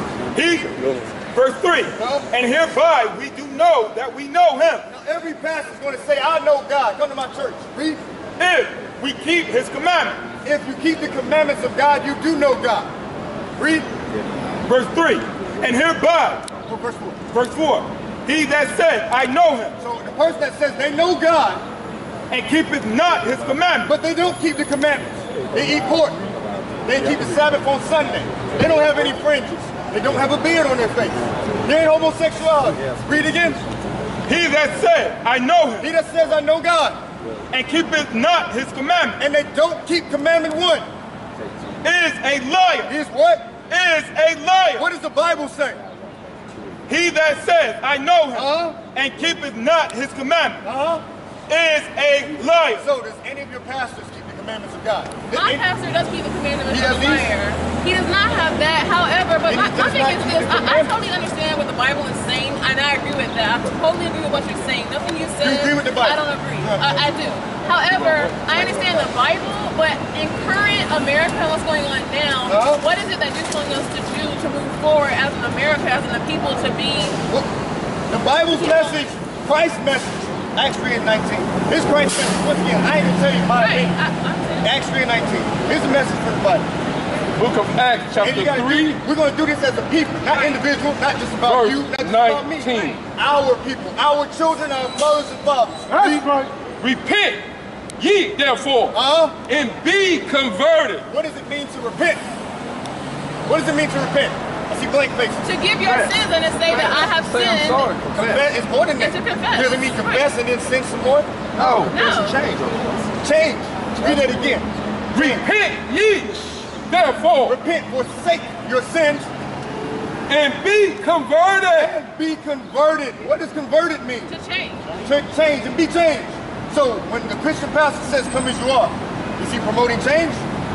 Verse 3. And hereby we do know that we know him, Now every pastor is going to say, I know God. Come to my church. Read. if we keep his commandments. If you keep the commandments of God, you do know God. Read. Verse 3. And hereby, Go verse 4. verse 4. He that said, I know him, So the person that says they know God, and keepeth not his commandments, but they don't keep the commandments. They eat pork. They keep the Sabbath on Sunday. They don't have any fringes. They don't have a beard on their face. They ain't homosexuality. Read again. he that said, I know him, He that says I know God, and keepeth not his commandments, and they don't keep commandment 1. is a liar, Is what? is a liar. What does the Bible say? He that says, I know him, Uh-huh. and keepeth not his commandments, Uh-huh. is a liar. So does any of your pastors keep the commandments of God? My pastor does keep the commandments He of does the these? liar. He does not have that. However, but He my does thing not is keep this. the I commandments. totally understand what the Bible is saying, and I agree with that. I totally agree with what you're saying. Nothing you said, agree with the Bible? I don't agree. I do. However, I understand the Bible, but in current America, what's going on now, what is it that you're telling us to do to move forward as an America, as in the people, to be... Well, the Bible's message, Christ's message, Acts 3 and 19. This Christ's message, once again, I ain't gonna tell you my Right, opinion. Acts 3 and 19. Here's the message for the Bible. Book of Acts, And chapter you gotta 3, we're gonna do this as a people, not individual, not just about verse you, not just about me. 19. Our people, our children, our mothers and fathers. That's right. Repent ye therefore, and be converted. What does it mean to repent? What does it mean to repent? I see blank faces. To give your sins and to say that I have Say I'm sinned. sorry. Confess, it's more than that. And to confess. Does it mean confess and then sin some more? No. No. Change. Read that again. Repent ye therefore, Repent, forsake your sins, and be converted. and be converted. What does converted mean? To change. To change and be changed. So when the Christian pastor says come as you are, is he promoting change?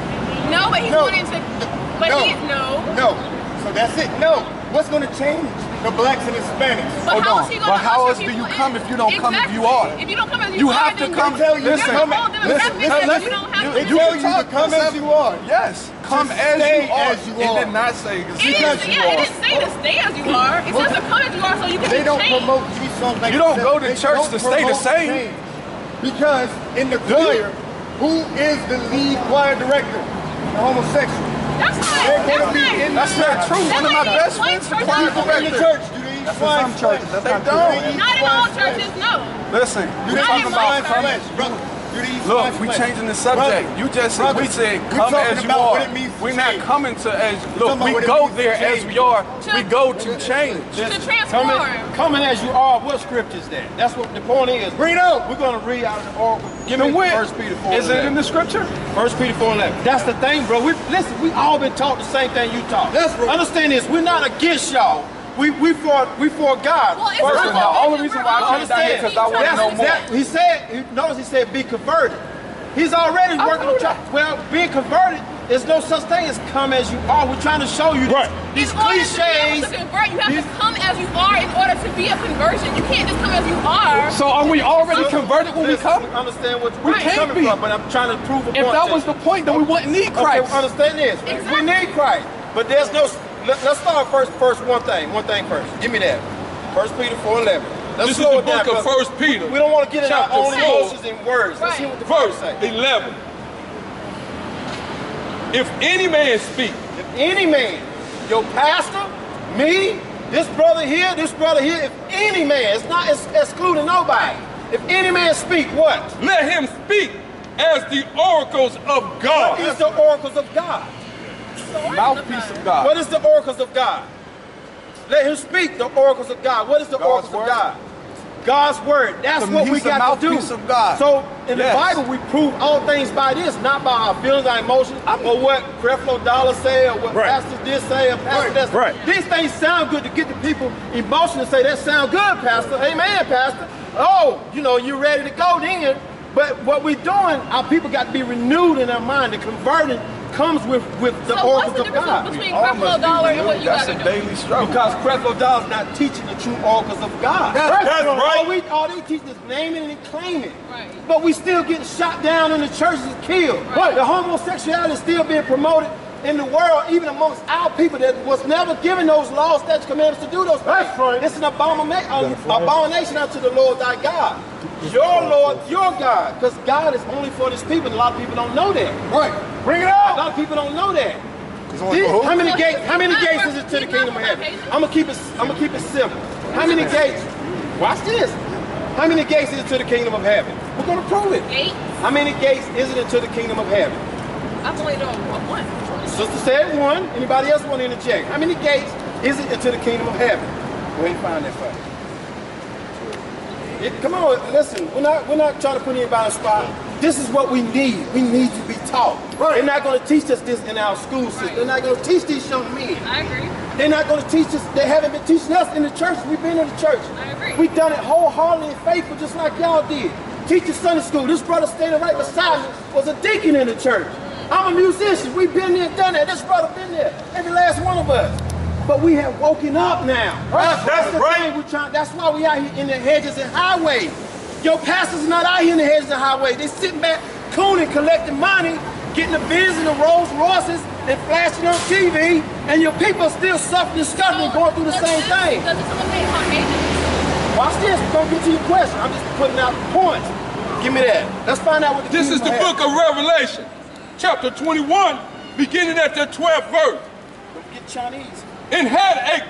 No, but he's No. wanting to. But No. he's no. No. So that's it. No. What's going to change? The blacks and Hispanics. But Hold how on. is he going But to how usher else do you people come in? if you don't come as you Exactly. are? If you don't come as You have to then come. They tell you Listen, to come. Listen, Listen, listen, listen. you don't have They to. tell can you to talk come as you are. Yes, come To as stay you are. as you It are. did not say It see Because as didn't, you yeah, it are. didn't say to stay as you are. It says to come as you are so you can They be don't changed. promote Jesus songs like You don't that. go to They church don't to stay the promote same. change. Because in the choir, who is the lead choir director? The homosexual. That's They're not. gonna be in That's not true. One of my best friends is a choir People in director. the church, do they eat swine's flesh? They don't. Not in all churches, no. Listen, Do we they talking eat about swine's coming. flesh, brother? Do they eat Look, swine's we flesh? changing the subject. Brother, You just brother, we said we're come talking as you about are. what it means to We're not change. coming to as talking look. about We what it go means to there as change. we are. We go to change. To transform. Coming as you are, what scripture is that? That's what the point is. Bring it out. We're going to read out of the Oracle. Give me And when- 1 Peter 4. Is it in the scripture? 1 Peter 4:11. That's the thing, bro. Listen, we all been taught the same thing you taught. That's right. Understand this. We're not against y'all. We for God. Well, it's First not of all, that only we're reason all why I came down here understand. because I want to That's know more. exactly. He said. Notice he said be converted. He's already working on trying. Well, being converted is no such thing as come as you are. We're trying to show you Right. these In order to be cliches. able to convert, you have to come as you are in order to be a conversion. You can't just come as you are. So are we already converted when we Listen, come? Understand what We where you're can't coming be. from, but I'm trying to prove a point. If that to was you. the point, then we wouldn't need Okay, Christ. well, understand this. We Exactly. need Christ, but there's no. Let's start first. One thing first. Give me that. 1 Peter 4:11. Let's This is slow the it down, book of brother. 1 Peter. We don't want to get in our chapter own 4, emotions and words. Let's Right. hear what the Verse verse say. 11. If any man speak, If any man, your pastor, me, this brother here, if any man, it's not excluding nobody. If any man speak what? let him speak as the oracles of What God. is the oracles of God? Mouthpiece of God. What is the oracles of God? Let him speak the oracles of God. What is the oracles of God? God's word. That's what we got to do. Of God. So in the Bible, we prove all things by this, not by our feelings, our emotions, or what Creflo Dollar say, or what pastors did say, or pastor that say. These things sound good to get the people emotional to say, that sound good, pastor. Amen, pastor. Oh, you know, you're ready to go then. But what we're doing, our people got to be renewed in their mind. The converting comes with the oracles of God. Between Creflo Dollar and what you got to do? That's a daily struggle. Because Creflo Dollar's not teaching the true oracles of God. That's right. All they teach is naming and claiming. Right. But we still getting shot down in the churches and killed. Right. The homosexuality is still being promoted in the world, even amongst our people that was never given those laws, statutes, commandments to do those things. That's right. It's an abomination unto the Lord thy God. Your Lord, your God. Because God is only for his people, and a lot of people don't know that. Right. Bring it out. A lot of people don't know that. How many gates is it to the kingdom of heaven? I'm gonna keep it simple. How many gates? Watch this. How many gates is it to the kingdom of heaven? We're gonna prove it. 8. How many gates is it into the kingdom of heaven? I've only done 1. Sister said 1. Anybody else want to interject? How many gates is it into the kingdom of heaven? Go ahead and find that for me. Come on, listen. We're not trying to put anybody on the spot. This is what we need. We need to be taught. Right. They're not going to teach us this in our school system. They're not going to teach these young men. I agree. They're not going to teach us. They haven't been teaching us in the church. We've been in the church. I agree. We've done it wholeheartedly and faithful, just like y'all did. Teaching Sunday school. This brother standing right beside me was a deacon in the church. I'm a musician. We've been there and done that. This brother been there. Every last one of us. But we have woken up now. That's the thing. That's why we out here in the hedges and highways. Your pastors not out here in the hedges and highways. They sitting back, cooning, collecting money, getting the Benz and the Rolls Royces and flashing on TV, and your people are still suffering and scuffling, going through the same thing. Does it eliminate Caucasians? Watch this. We're going to get to your question. I'm just putting out points. Give me that. Let's find out what the This is the book of Revelation, chapter 21, beginning at the 12th verse. Don't get Chinese. And had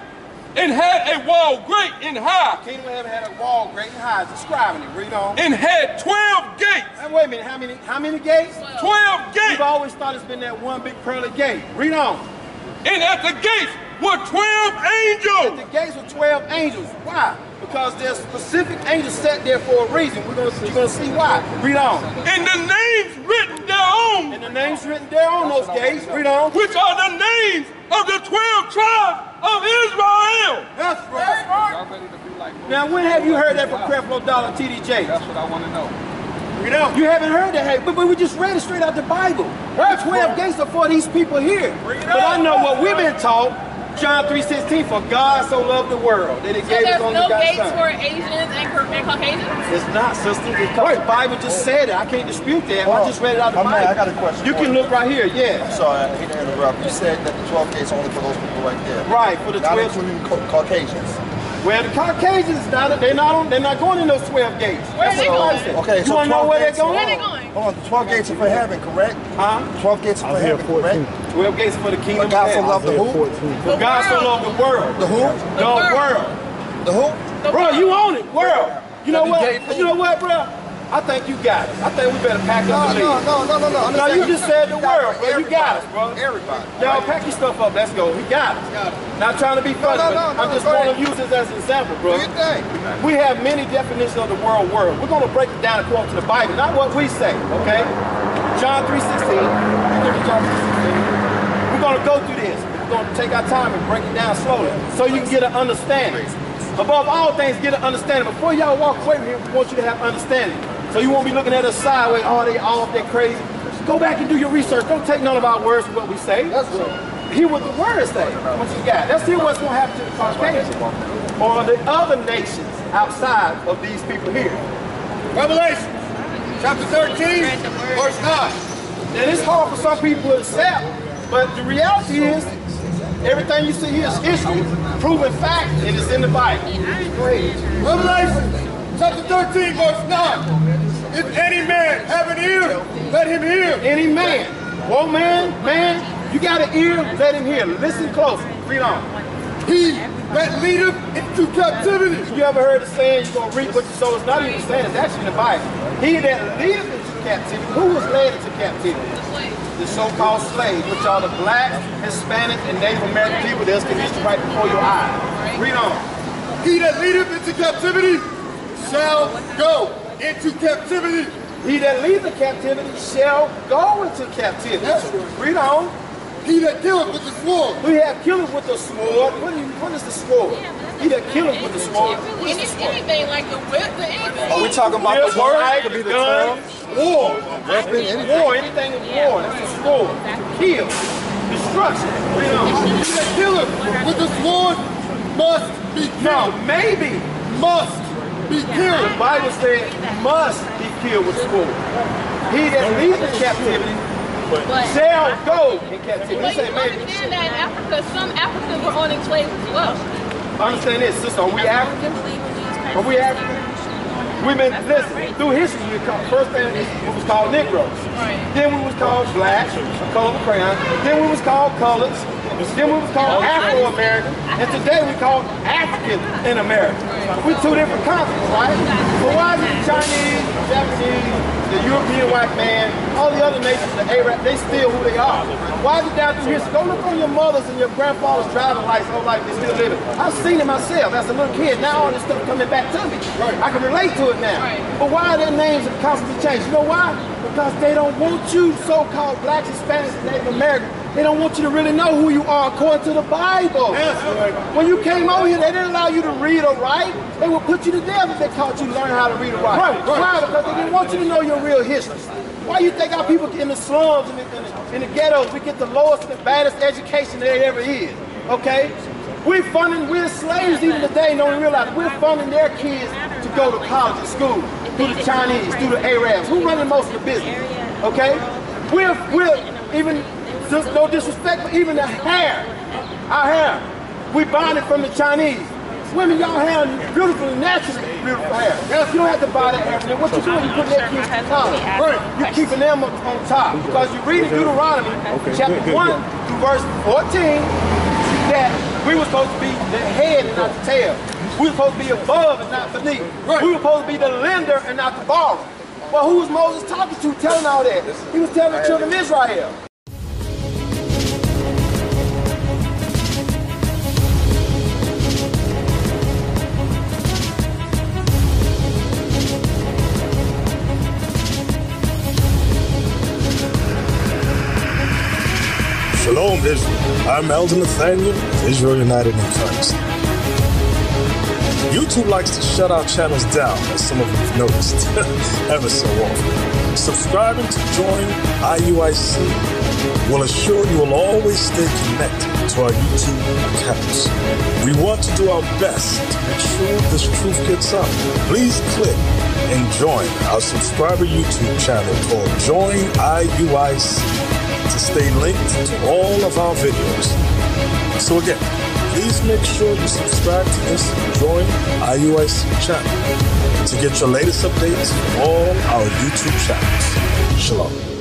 a wall great and high. The kingdom of heaven had a wall great and high. Describing it. Read on. And had 12 gates. And wait a minute. How many gates? 12 gates. We've always thought it's been that one big pearly gate. Read on. And at the gates were 12 angels. At the gates were 12 angels. Why? Because there's specific angels set there for a reason. You're gonna see why. Read on. And the names written thereon. And the names written there on those gates. Read on. Which are the names of the 12 tribes of Israel. That's right. Now, when have you heard that from Creflo Dollar, TD Jakes? That's what I want to know. Read on. You haven't heard that, hey, but we just read it straight out the Bible. The 12 gates are for these people here. But I know what we've been taught. John 3:16, for God so loved the world that he gave his only So there's no begotten gates Son. for Asians and Caucasians? It's not, sister. Because the Bible just said it. I can't dispute that. I just read it out the Bible. I got a question. You can look right here, yeah. I'm sorry, I hate to interrupt. You said that the 12 gates are only for those people right there. Right, for the Not 12. including Caucasians. Well, the Caucasians, they're not going in those 12 gates. Where are they going? Okay, You so want to know 12 where they're gates. going? Where are they going? Hold on, the 12 gates are for heaven, correct? Huh? 12 gates are for heaven, correct? 12 gates for the kingdom But God of so heaven. loved the who? For God so loved the world. The who? The world. The who? Bro, you own it, world. You know The what? gate You know what, bro? I think you got it. I think we better pack up the lead. No. No, you just said the world, bro. You got it, bro. Everybody. Y'all pack your stuff up. Let's go. He got it. Not trying to be funny, but I'm just going to use this as an example, bro. Do your thing. We have many definitions of the world. We're going to break it down according to the Bible, not what we say, okay? John 3:16. John 3:16. We're going to go through this. We're going to take our time and break it down slowly so you can get an understanding. Above all things, get an understanding. Before y'all walk away from here, we want you to have understanding. So you won't be looking at us sideways, oh, they off, they're crazy. Go back and do your research. Don't take none of our words for what we say. That's right. Hear what the words say, what you got. Let's hear what's going to happen to the Caucasians or the other nations outside of these people here. Revelation, chapter 13, verse 9. And it's hard for some people to accept, but the reality is, everything you see here is history, proven fact, and it's in the Bible. Go ahead. Revelation, chapter 13, verse 9. If any man have an ear, let him hear. Any man, woman, man, you got an ear, let him hear. Listen closely. Read on. He that leadeth into captivity. You ever heard the saying, you're going to reap what you sow? It's not even saying, it's actually in the Bible. He that leadeth into captivity. Who was led into captivity? The so-called slaves, which are the blacks, Hispanics, and Native American people that's conditioned right before your eyes. Read on. He that leadeth into captivity shall go into captivity. He that leads in captivity shall go into captivity. Yes. Read on. He that killeth with the sword. We have killers with the sword. What is the sword? He that killeth with the sword. Anything like the whip, the anything. Are we talking about the word? Could be the term. War. Weapon, anything. War, anything is war. That's a sword. Kill. Destruction. Read on. He that killeth with the sword must be killed. No, maybe. Must be killed. The Bible said must be killed with sword. He that leads in captivity shall go in captivity. But you understand that in Africa, some Africans were owning slaves as well. Understand this, sister. Are we African? Are we African? We've been, listen, through history, first thing we was called Negroes. Right. Then we was called blacks, color crayon. Then we was called coloreds. Then we was called Afro-American. And today we call African in America. We're two different continents, right? So why is it the Chinese, the Japanese, the European white man, all the other nations, the Arab, they still who they are? Why is it down through history? Go look on your mother's and your grandfather's driving license, whole life they still living. I've seen it myself as a little kid. Now all this stuff coming back to me. I can relate to it now. But why are their names constantly changed? You know why? Because they don't want you, so-called blacks, Hispanics, and Native Americans, they don't want you to really know who you are according to the Bible. When you came over here, they didn't allow you to read or write. They would put you to death if they caught you learning how to read or write. Why? Because they didn't want you to know your real history. Why you think our people in the slums and in the ghettos, we get the lowest and the baddest education there ever is, okay? We're slaves even today and don't realize it. We're funding their kids to go to college and school, through the Chinese, through the Arabs. Who's running most of the business, okay? We're even, no disrespect, but even the hair, our hair, we buying it from the Chinese. Women, y'all have beautiful, naturally beautiful hair. You don't have to buy that hair from them. What you're doing, you're putting their kids to college. You're keeping them on top. Because you read in Deuteronomy, chapter 1 through verse 14, that we were supposed to be the head and not the tail. We were supposed to be above and not beneath. We were supposed to be the lender and not the borrower. Well, who was Moses talking to, telling all that? He was telling the children of Israel. Shalom, Israel. I'm Elder Nathaniel of Israel United in Christ. YouTube likes to shut our channels down, as some of you have noticed, ever so often. Subscribing to join IUIC will assure you will always stay connected to our YouTube accounts. We want to do our best to make sure this truth gets out. Please click and join our subscriber YouTube channel called Join IUIC to stay linked to all of our videos. So again, please make sure you subscribe to this Join IUIC channel to get your latest updates from all our YouTube channels. Shalom.